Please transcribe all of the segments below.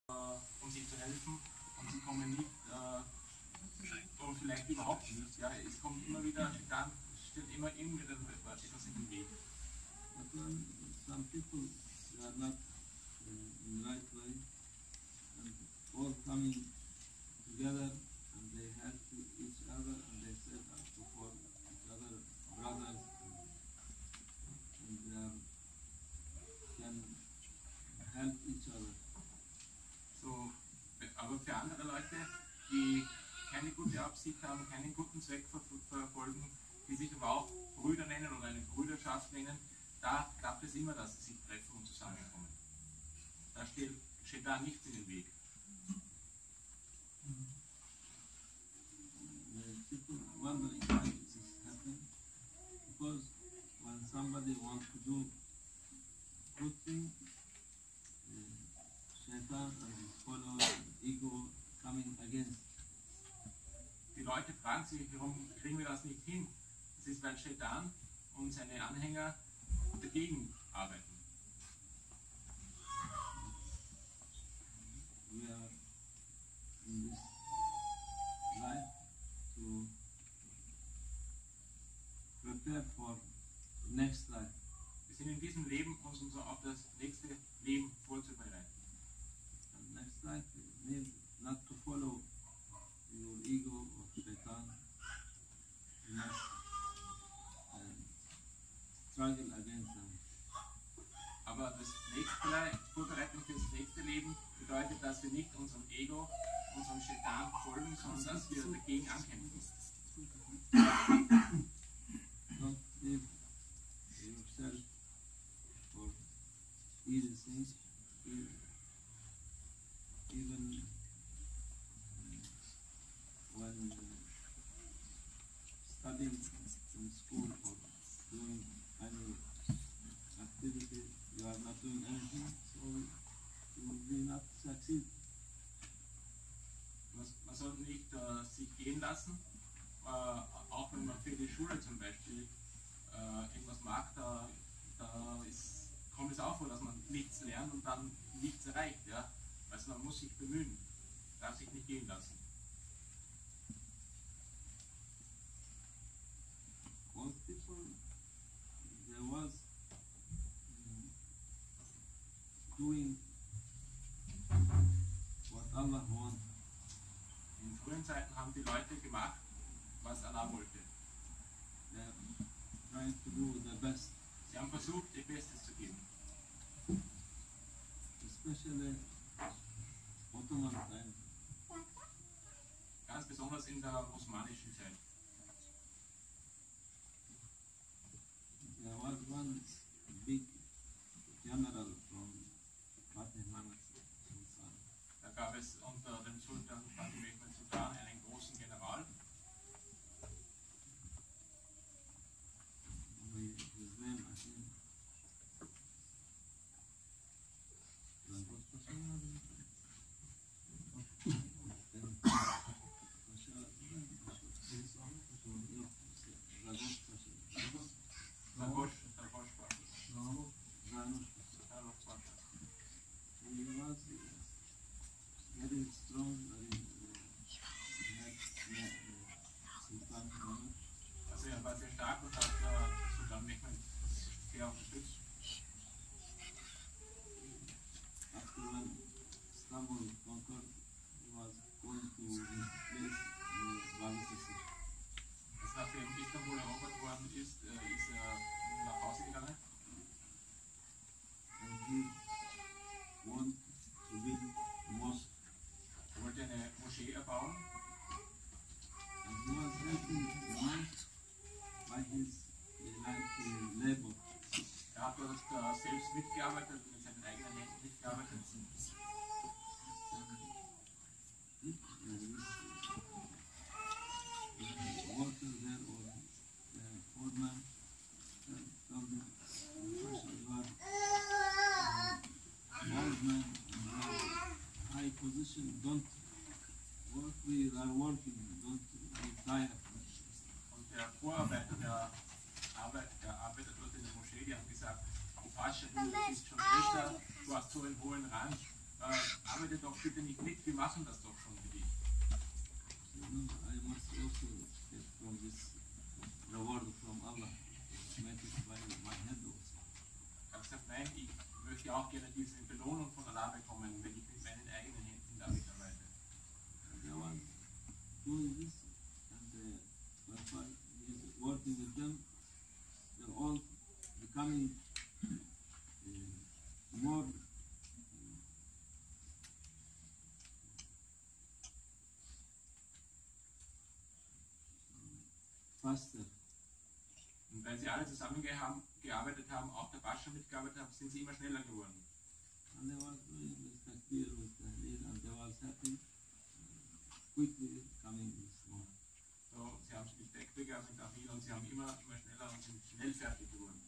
um sich zu helfen, und sie kommen nicht, oder vielleicht überhaupt nicht. Ja, es kommt immer wieder, dann stellt immer etwas in den Weg. But when some people they are not in the right way and all coming together and they help each other and they set up for each other brothers and they can help each other. So, aber für andere Leute, die keine gute Absicht haben, keinen guten Zweck verfolgen, die sich aber auch Brüder nennen oder eine Brüderschaft nennen, da klappt es immer, dass sie sich treffen und zusammenkommen. Da steht da nichts in den Weg. People wondering why this happened because when somebody wants to do good thing, Shaitan and his followers, ego coming against. Die Leute fragen sich, warum kriegen wir das nicht hin? Das ist, weil Shaitan und seine Anhänger dagegen arbeiten. We are in this life to prepare for next life. Wir sind in diesem Leben, uns auf das nächste Leben vorzubereiten. And next life we need not to follow your ego or Shaitan. You must struggle against them. Aber das nächste, Vorbereitung für das nächste Leben bedeutet, dass wir nicht unserem Ego, unserem Shaitan folgen, sondern dass wir dagegen ankämpfen. Don't give yourself for easy things, even when studying in school or doing any activity, you are not doing anything, so you will not succeed. Man sollte nicht sich gehen lassen, auch wenn man für die Schule zum Beispiel etwas mag, da kommt es auch vor, dass man nichts lernt und dann nichts erreicht. Ja? Also man muss sich bemühen, darf sich nicht gehen lassen. All people, there was doing what Allah wants. In frühen Zeiten haben die Leute gemacht, was Allah wollte. They are trying to do the best, Sie haben versucht, ihr Bestes zu geben. especially Ottoman time. Ganz besonders in der osmanischen Zeit. There was one big general from Fatih Mehmed Sultan. Da gab es unter dem Sultan Fatih Mehmed Sultan einen großen General. His name, I think, Zagosh Pasha. Zagosh Pasha. He was very strong, very Sultan Mehmed. Also er war sehr stark und hat Sultan Mehmed sehr unterstützt. After when Istanbul conquered, he was going to his place near Balıkesir. Also nachdem Istanbul erobert worden ist, ist er nach Hause gegangen. And he wanted to build a mosque. Er wollte eine Moschee erbauen. And he was helping the man by his labor. Er hat dort selbst mitgearbeitet, mit seinen eigenen Händen mitgearbeitet. Water there or foreman told him, you are old man in high position, don't work, we are working, don't be tired. Und der Vorarbeiter, der arbeitet dort in der Moschee, die haben gesagt, Pascha, du bist schon älter, du hast so einen hohen Rang, arbeitet arbeite doch bitte nicht mit, wir machen das doch schon für dich. So, no, I must also get from this reward from Allah. Make it by my hand also. Er hat gesagt, nein, ich möchte auch gerne diese Belohnung von Allah bekommen, wenn ich mit meinen eigenen Händen damit arbeite. And they were doing this, and while he's working with them, they're all becoming more faster. Und weil sie alle zusammengearbeitet haben, auch der Bascha mitgearbeitet hat, sind sie immer schneller geworden. And they were doing with takbir, with tahleel, and they were happy, quickly coming with more. So, sie haben sich Takbir gehabt mit Tahmid und sie haben immer schneller und sind schnell fertig geworden.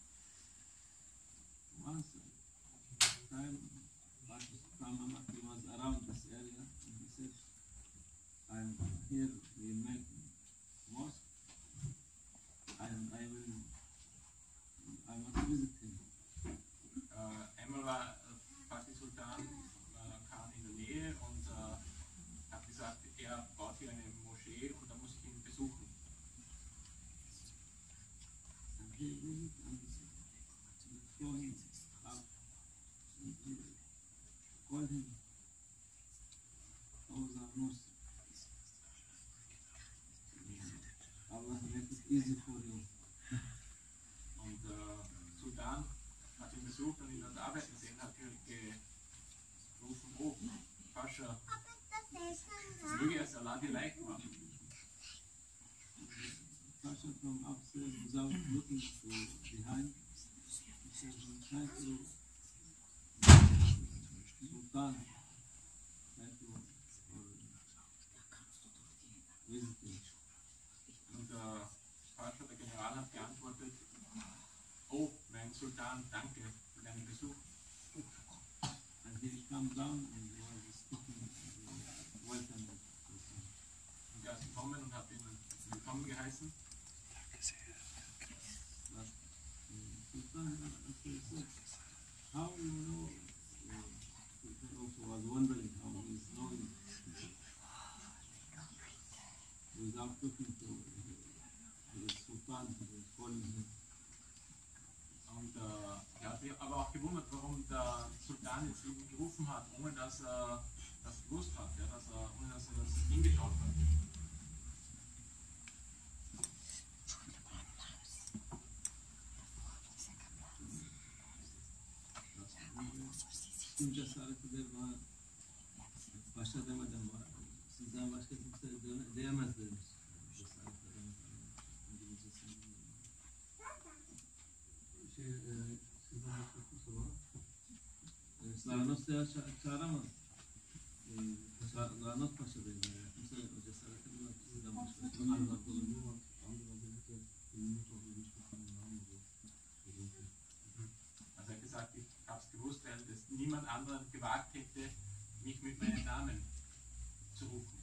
Once time, he was around this area, and he said, I'm here, we make mosque, and I must visit him. Einmal war Fatih Sultan Khan in der Nähe und hat gesagt, er baut hier eine Moschee und da muss ich ihn besuchen. And he visited and saw him up, and he called him, "Oh, Zarnos, Allah make it easy for you." Und Sultan hat ihn besucht und ihn dort arbeiten sehen, hat gerufen, oh, Pascha, es möge es Allah dir leicht machen. Pasha from upstairs without looking to behind, he said, "Thank you, Sultan, thank you for visiting." Und Pascha, der General, hat geantwortet, oh, mein Sultan, danke für deinen Besuch. And he come down and he was speaking, welcome. Und er ist gekommen und hat ihn willkommen geheißen. But Sultan said, how you know, Sultan also was wondering how he is knowing without talking to the Sultan who was calling him. Und er hat sich aber auch gewundert, warum der Sultan jetzt ihn gerufen hat, ohne dass er das gewusst hat, ja, ohne dass er das hingeschaut hat. Tüm cesaretleri bana başa demeden var. Sizden başka kimse diyemez demiş. Cesaretleri İngilizcesini bilmiyorum. Sizden başka kimse var. Lanos çağıramaz. Lanos Paşa'dayım. Kimse o cesareti bilmez. Sizden başka kimse Allah kolunu var. Also er hat gesagt, ich habe es gewusst, weil das niemand anderen gewagt hätte, mich mit meinem Namen zu rufen.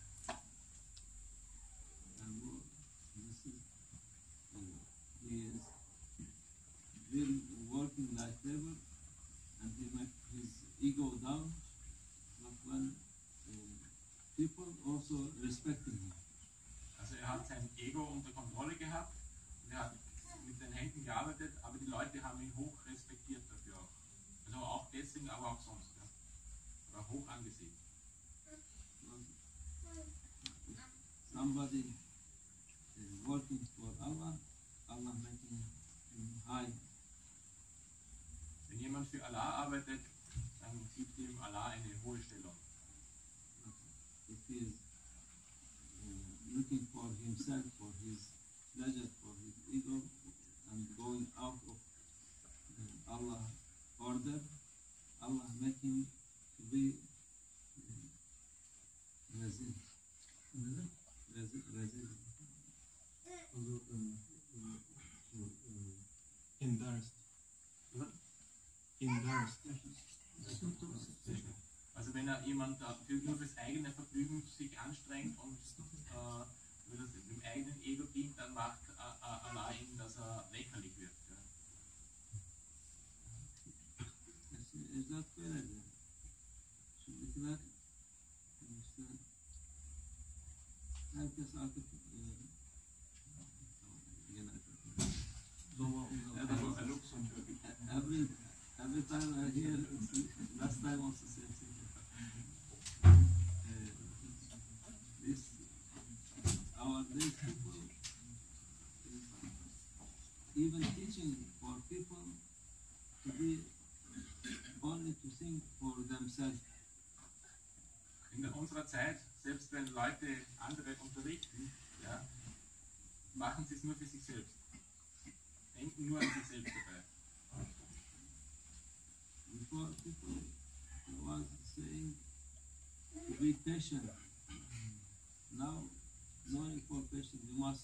He is really working like labor, and he makes his ego down, but when people also respecting him. Also er hat sein Ego unter Kontrolle gehabt und er hat mit den Händen gearbeitet, aber die Leute haben ihn hoch respektiert dafür auch. Also auch deswegen, aber auch sonst. Ja. Er war hoch angesehen. Somebody working for Allah, Allah making him high. Wenn jemand für Allah arbeitet, dann gibt ihm Allah eine hohe Stellung. If he is looking for himself, for his pleasure, for his ego, and going out of Allah's order, Allah make him to be razil. Razil. Embarrassed. Embarrassed. Also wenn er jemand nur fürs eigene Vergnügen sich anstrengt und nur dem eigenen Ego dient, dann macht Allah ihn, dass er lächerlich wird. Ja. Is that fair? Should it secular, understand? Herkes artık every time I hear last time also same thing. This our these people is even teaching for people to be only to think for themselves. In unserer Zeit, selbst wenn Leute andere unterrichten, ja, machen sie es nur für sich selbst. Denken nur an sich selbst dabei. Before people was saying to be patient. Now, knowing for patient, you must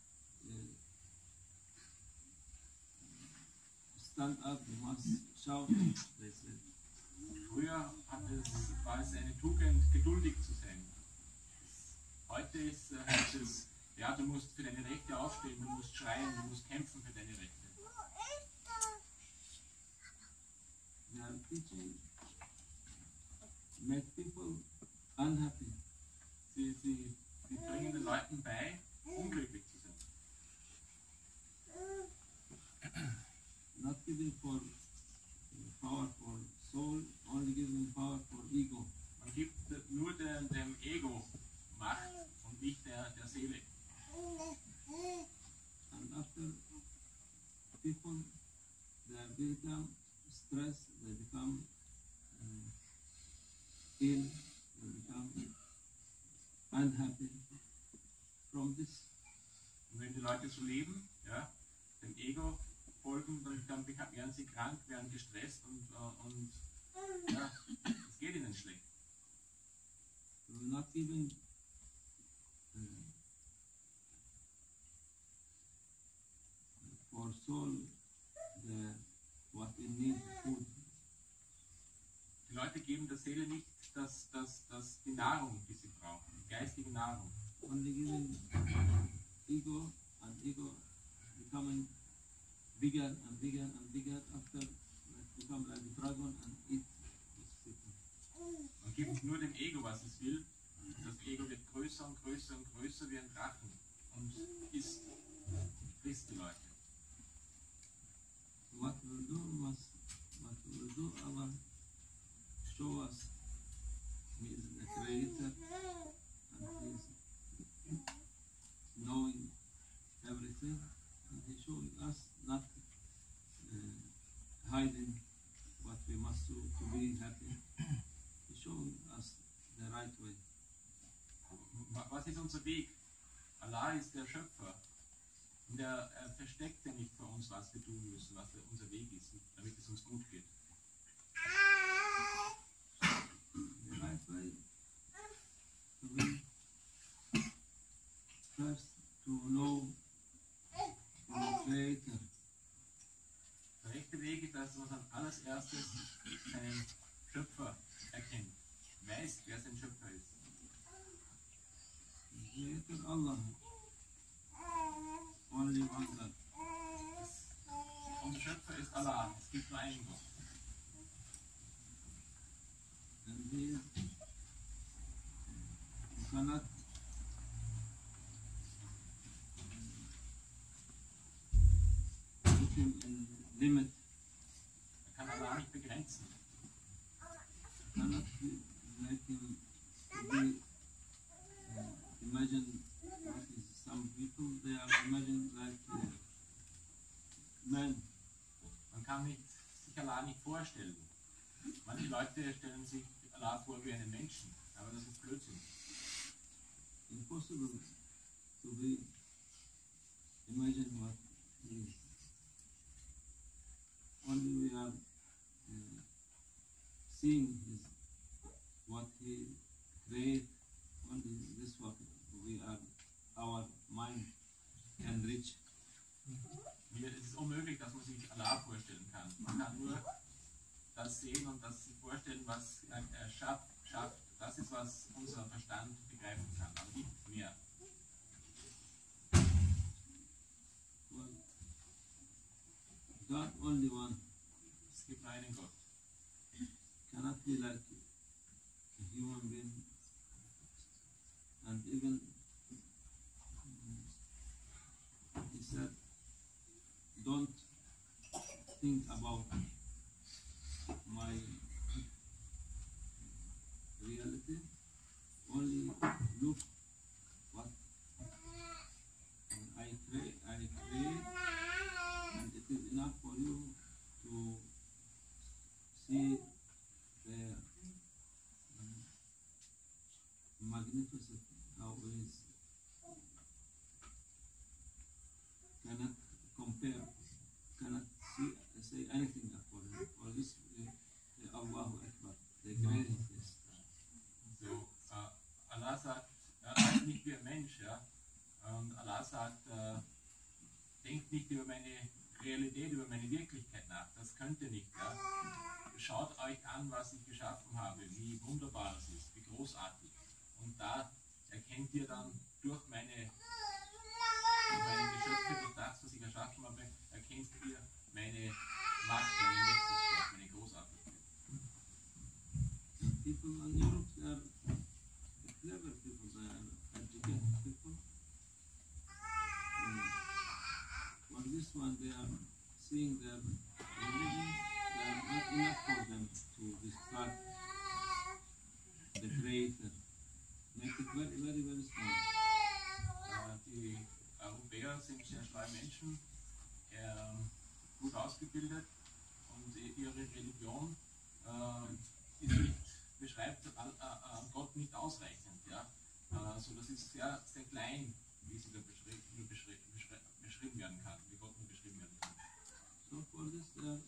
stand up, you must shout, they said. Früher war es eine Tugend, geduldig zu sein. Heute heißt es, ja, du musst für deine Rechte aufstehen, du musst schreien, du musst kämpfen für deine Rechte. They are teaching, make people unhappy. Sie bringen den Leuten bei, unglücklich zu sein. Not giving for power for soul, only giving power for ego. Man gibt nur dem Ego Macht und nicht der Seele. And after people, they become stressed, they become ill, they become unhappy from this. Und wenn die Leute so leben, ja, dem Ego folgen, dann werden sie krank, werden gestresst und ja, es geht ihnen schlecht. So not even for soul what it needs food. Die Leute geben der Seele nicht die Nahrung, die sie brauchen, die geistige Nahrung. Only giving ego and ego becoming bigger and bigger and bigger after become like a dragon and eat people. Man gibt nur dem Ego, was es will. Das Ego wird größer und größer und größer wie ein Drachen und frisst die Leute. What we'll do, Allah show us He is the Creator and He is knowing everything, and He showing us not hiding what we must do to be happy. He showing us the right way. Was ist unser Weg? Allah ist der Schöpfer. Und er versteckt ja nicht vor uns, was wir tun müssen, was unser Weg ist, damit es uns gut geht. The right way to be first to know the Creator. Der rechte Weg ist, dass man als erstes seinen Schöpfer erkennt, weiß, wer sein Schöpfer ist. Creator Allah. Only one God. Unser Schöpfer ist Allah, es gibt nur einen Gott. And He is, you cannot put Him in limit. Man kann Allah nicht begrenzen. You cannot make Him to be, imagine what is some people, they are imagined like men. Man kann sich Allah nicht vorstellen. Manche Leute stellen sich Allah vor wie einen Menschen, aber das ist Blödsinn. Impossible to be imagine what He is. Only we are seeing what He created. Only this what we are, our mind can reach. Es ist unmöglich, dass man sich Allah vorstellen kann. Man kann nur das sehen und das sich vorstellen, was er schafft. Das ist, was unser Verstand begreifen kann, aber nicht mehr. Well, God only one. Es gibt nur einen Gott. Cannot be like think about my reality, only look what I create, and it is enough for you to see the magnificent how it is cannot compare, cannot say anything for him. For this, Allahu Akbar, the greatest. So, Allah sagt, er ist nicht wie ein Mensch, ja. Und Allah sagt, denkt nicht über meine Realität, über meine Wirklichkeit nach. Das könnt ihr nicht, ja. Schaut euch an, was ich geschaffen habe, wie wunderbar das ist, wie großartig. Und da erkennt ihr dann durch meine Geschöpfe, durch das, was ich erschaffen habe, erkennt ihr meine Macht, meine Mächtigkeit, meine Großartigkeit. People in Europe, they are clever people, they are educated people. For this one, they are seeing their religion, they are not enough for them to describe the Creator. Make it very, very, very small. Die Europäer sind sehr schlaue Menschen, gut ausgebildet und ihre Religion ist nicht, beschreibt Gott nicht ausreichend. Ja? So, das ist sehr, sehr klein, wie sie da beschrieben werden kann, wie Gott nur beschrieben werden kann. So for this, they are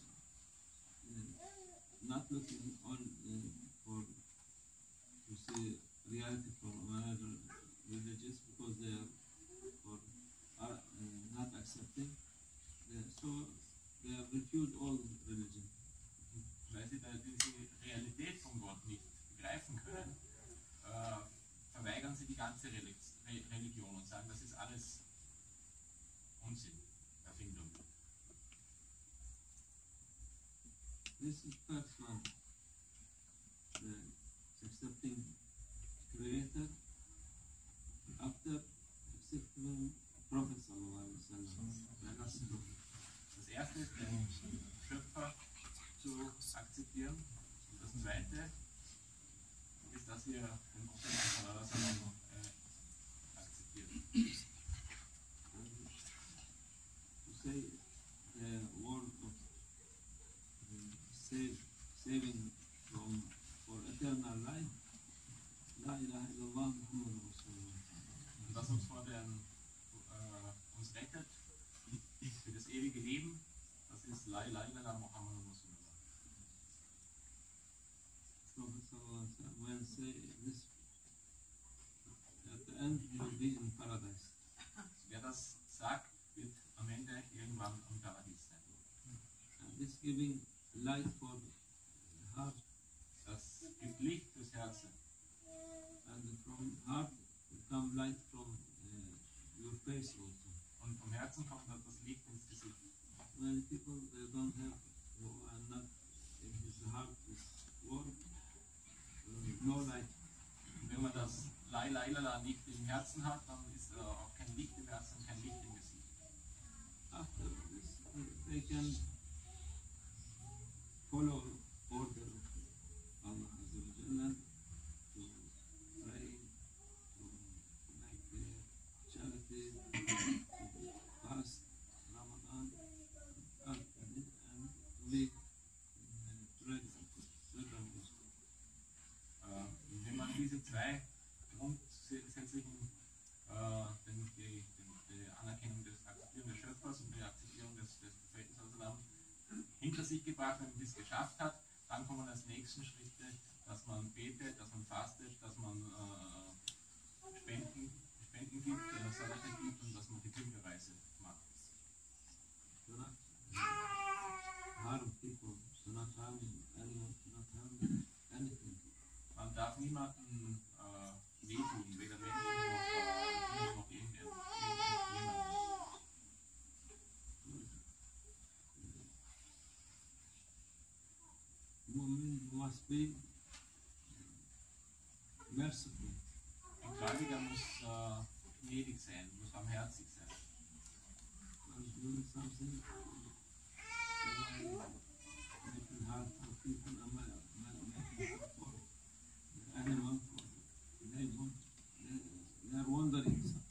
not looking on for to see reality from another religions because they are not accepting. So they have refused all religion. Weil sie da diese Realität von Gott nicht begreifen können, verweigern sie die ganze Religion und sagen, das ist alles Unsinn, Erfindung. This is first one, accepting Creator. After accepting Prophet sallallahu alaihi wasallam. Das erste ist, den Schöpfer zu akzeptieren. Und das zweite ist, dass wir den Propheten sallallahu alaihi wasallam akzeptieren. To say the word of saving for eternal life, La ilaha illallah Muhammad Rasulullah. Und was uns uns rettet für das ewige Leben, das ist La ilaha illallah Muhammad Rasulullah. Prophet sallallahu alaihi wasallam, when say this, at the end he will be in paradise. Wer das sagt, wird am Ende irgendwann am Paradies sein. And this giving light for the heart. Das gibt Licht fürs Herz. And from heart will come light from your face also. Und vom Herzen kommt dann das Licht ins Gesicht. Many people, they don't have, who are not in his heart is word, no light. Und wenn man das La ilaha illallah nicht im Herzen hat, dann ist auch kein Licht im Herzen, kein Licht im Gesicht. After this, they can follow order of Allah Azza wa Jalla, to pray, to make charity, to fast Ramadan, and to live wenn man diese zwei grundsätzlichen, die Anerkennung des Akzeptieren des Schöpfers und die Akzeptierung des Propheten hinter sich gebracht, wenn man das geschafft hat, dann kommen als nächsten Schritte, dass man betet, dass man fastet, dass man Spenden gibt, Salate gibt und dass man die Pilgerreise macht. do not harm people, do not harm anyone, do not harm anything. Man darf niemanden wehtun, weder Menschen noch irgendjemanden. Mu'min must be merciful. Ein Gläubiger muss gnädig sein, muss barmherzig sein. When doing something, making hard for people, am I making hard for anyone? They are wondering something.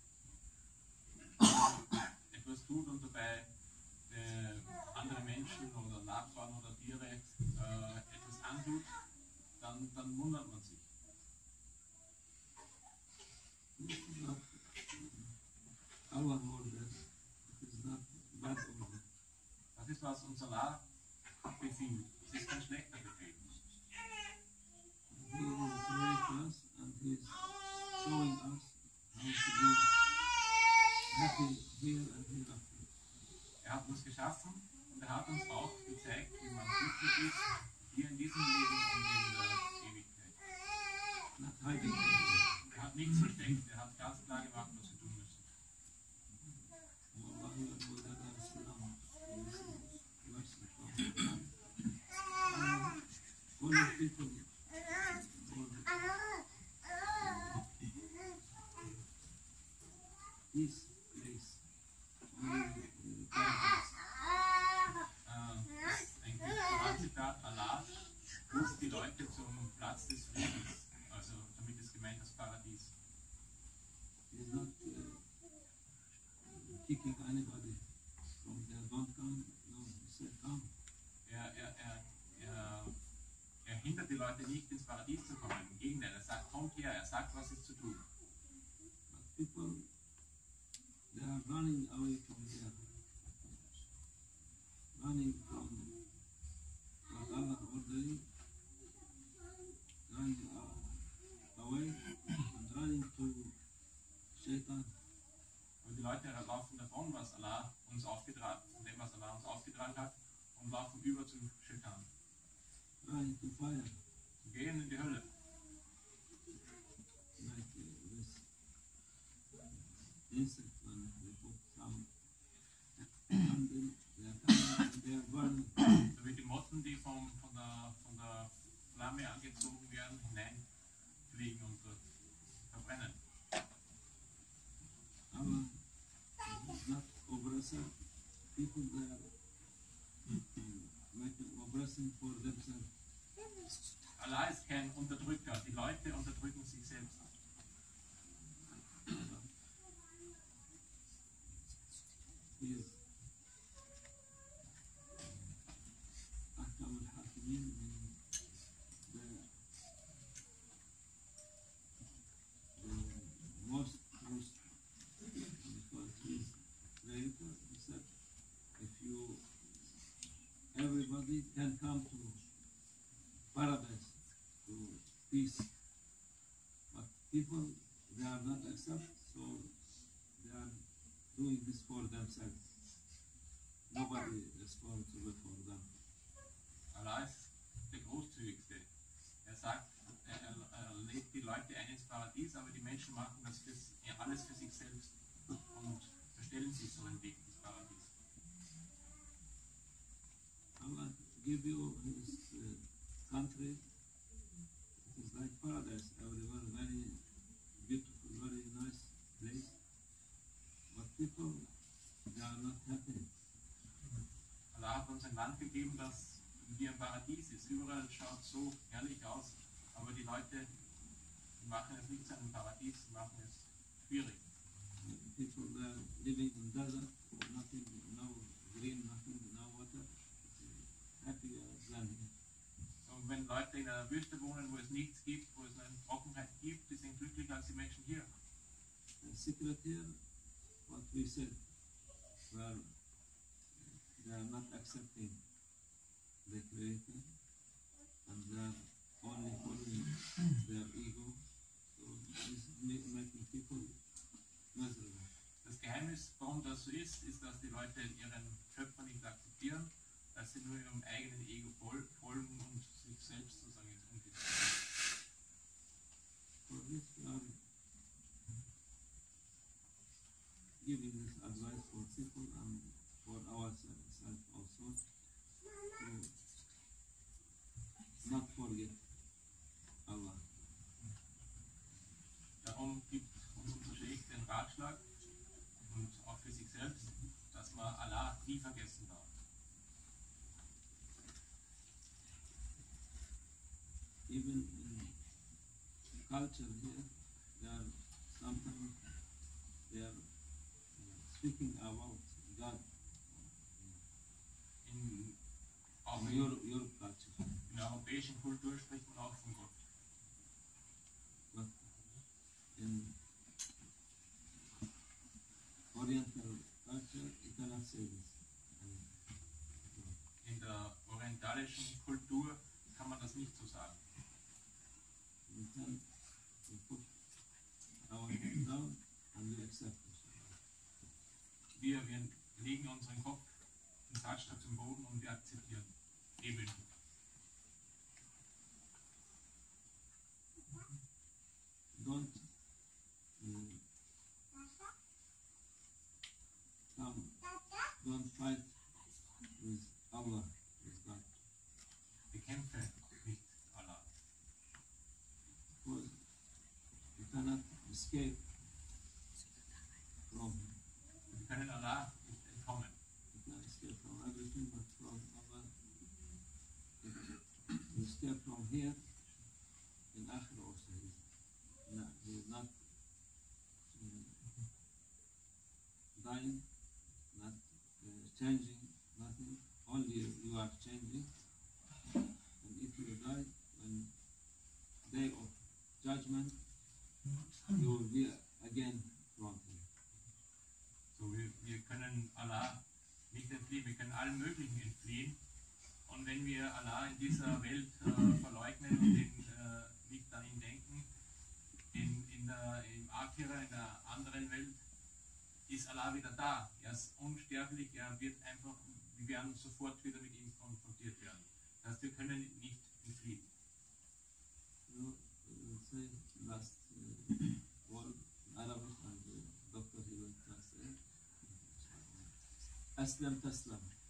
Etwas tut und dabei andere Menschen oder Nachbarn oder Tiere etwas antut, dann wundert man sich. This is not our order. It is not God's order. Das ist, was uns Allah befiehlt. Es ist kein schlechter Befehl. He is creating us and He is showing us how to be happy here and hereafter. Er hat uns geschaffen und er hat uns auch gezeigt, wie man glücklich ist, hier in diesem Leben und in der Ewigkeit. Not hiding anything. Er hat nichts versteckt, er hat ganz klar gemacht, was wir tun müssen. Wallahi wa sallallahu salam. This is mercy from Allah. Only people this place, only paradise. Ein Zitat, Allah ruft die Leute zum Platz des Friedens, also damit ist gemeint das Paradies. He is not kicking anybody from there. Don't come. No, he said come. Er hindert die Leute nicht, ins Paradies zu kommen. Im Gegenteil, er sagt, kommt her, er sagt, was ist zu tun. But people, they are running away from there. Running from what Allah ordering, running away and running to Shaitan. Und die Leute laufen davon, was Allah uns aufgetragen, von dem, was Allah uns aufgetragen hat, und laufen über zum Shaitan. Running to fire. Sie gehen in die Hölle. Like this insect when they put some candle, they are coming and they are burning. So wie die Motten, die von der Flamme angezogen werden, hineinfliegen und dort verbrennen. Allah is not oppressor. People they are making oppressing for themselves. Allah ist kein Unterdrücker. Die Leute unterdrücken sich selbst. He is Ahkam al-Hakimin, the most most because he is creator. He said, if you everybody can come to paradise, to peace, but people they are not accept, so they are doing this for themselves. Nobody is responsible for them. Allah ist der Großzügigste. Er sagt, er lädt die Leute ein ins Paradies, aber die Menschen machen das alles für sich selbst und verstellen sich so einen Weg ins Paradies. Allah give you his country. It is like paradise. Everywhere very beautiful, very nice place. But people, they are not happy. Allah hat uns ein Land gegeben, das wie ein Paradies ist. Überall schaut so herrlich aus, aber die Leute die machen es nicht zu einem Paradies, die machen es schwierig. People they are living in desert, nothing, no green, nothing, no water. Happier than here. Und wenn Leute in einer Wüste wohnen, wo es nichts gibt, wo es eine Trockenheit gibt, die sind glücklicher als die Menschen hier. The secret here, what we said, where they are not accepting the Creator and they are only following their ego. So this is making people miserable. Das Geheimnis, warum das so ist, dass die Leute ihren Schöpfer nicht akzeptieren, dass sie nur ihrem eigenen Ego folgen und sich selbst sozusagen ins Unglück bringen. For this we are giving this advice for people and for ourselves also to not forget Allah. Darum gibt uns unser Sheikh den Ratschlag und auch für sich selbst, dass man Allah nie vergessen darf. culture here, they are sometimes they are speaking about God. Auch In your culture. in der europäischen Kultur spricht man auch von Gott. But in Oriental culture, you cannot say this. In der orientalischen Kultur kann man das nicht so sagen. We can put our head down and we accept it. Wir legen unseren Kopf den Sattel zum Boden und wir akzeptieren. Eben. Don't don't fight with Allah, with God. Bekämpfe nicht Allah. Because you cannot escape from Him. Wir können Allah nicht entkommen. You can escape from everything but from Allah. You escape from here in Akhirah also. He is not dying, not changing, nothing. Only you are changing. And if you die, when day of judgment, you will be again from Him. So, wir können Allah nicht entfliehen, wir können allen Möglichen entfliehen. Und wenn wir Allah in dieser Welt verleugnen und nicht an ihn denken, im Akhira, in der anderen Welt, ist Allah wieder da. Er ist unsterblich, wir werden sofort wieder mit ihm konfrontiert werden. Das heißt, wir können nicht entfliehen. You say last word in Arabic and Dr. he will translate. Aslam Taslam.